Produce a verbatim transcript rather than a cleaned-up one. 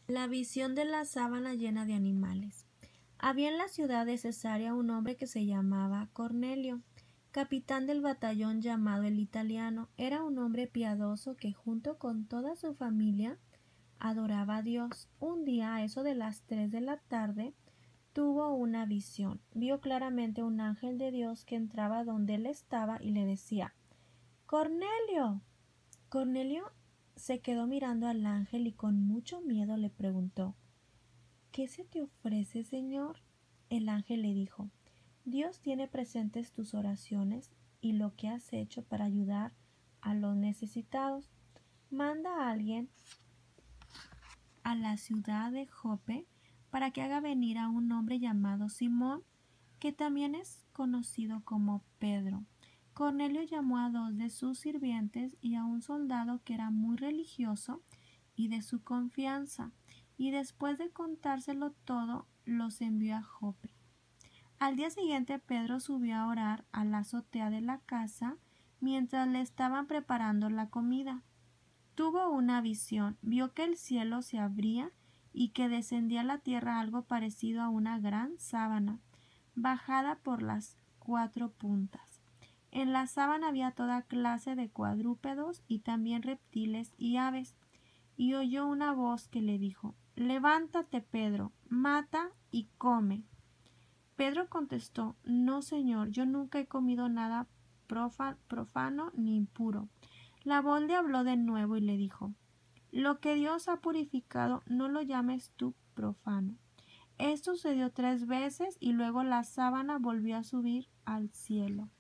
La visión de la sábana llena de animales. Había en la ciudad de Cesarea un hombre que se llamaba Cornelio, capitán del batallón llamado el Italiano. Era un hombre piadoso que junto con toda su familia adoraba a Dios. Un día, a eso de las tres de la tarde, tuvo una visión. Vio claramente un ángel de Dios que entraba donde él estaba y le decía: ¡Cornelio! Cornelio se quedó mirando al ángel y con mucho miedo le preguntó: ¿Qué se te ofrece, Señor? El ángel le dijo: Dios tiene presentes tus oraciones y lo que has hecho para ayudar a los necesitados. Manda a alguien a la ciudad de Jope para que haga venir a un hombre llamado Simón, que también es conocido como Pedro. Cornelio llamó a dos de sus sirvientes y a un soldado que era muy religioso y de su confianza, y después de contárselo todo, los envió a Jope. Al día siguiente Pedro subió a orar a la azotea de la casa mientras le estaban preparando la comida. Tuvo una visión, vio que el cielo se abría y que descendía a la tierra algo parecido a una gran sábana, bajada por las cuatro puntas. En la sábana había toda clase de cuadrúpedos y también reptiles y aves, y oyó una voz que le dijo: Levántate, Pedro, mata y come. Pedro contestó: No, Señor, yo nunca he comido nada profano ni impuro. La voz le habló de nuevo y le dijo: Lo que Dios ha purificado, no lo llames tú profano. Esto sucedió tres veces y luego la sábana volvió a subir al cielo.